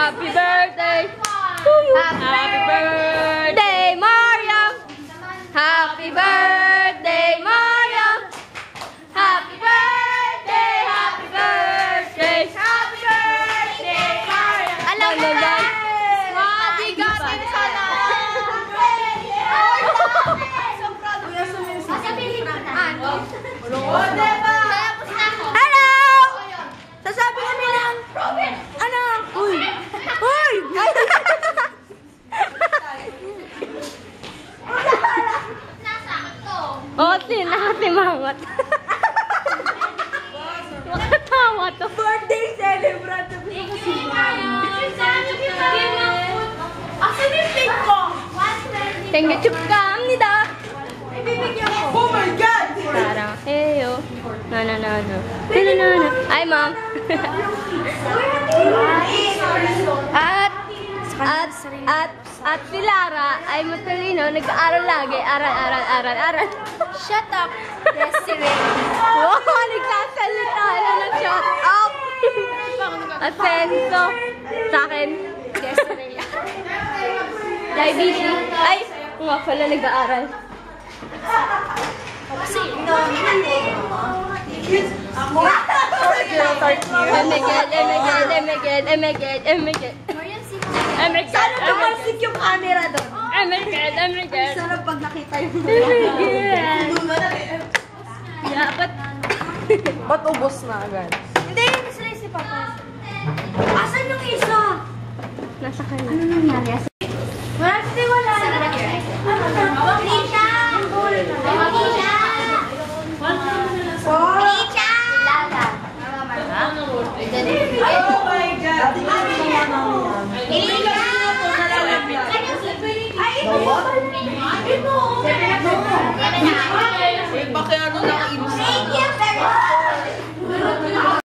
Happy birthday! Happy birthday, Mario! Happy birthday, Mario! Happy birthday! Happy birthday! Happy birthday, Mario! Alam mo ba? Matigatin ka na! Hello! Sasabi kami lang. Ano? Uy! Uy! Oo, tinakatimangot. Makatawa to. Birthday celebrant. Asan yung plate ko? Thank you, 축하합니다. Oh my God! Parang, heyo. No. Ay, ma'am. At si Lara ay matalino, nag-aaral lagi. Aral. Shut up, Desiree. Wow, nagsasalita na ng shut up. Asenso. Sa akin, Desiree. diabetes. Ay, nga pala nag-aaral. Sana tumalsik yung camera doon. Sana pag nakita yung ba't ubos na agad? Hindi, Desiree si Papa. Asan yung isa? Nasa kanya. Ano nangyari? Wala. Alicia! Lala. Oh my God! Thank you very much.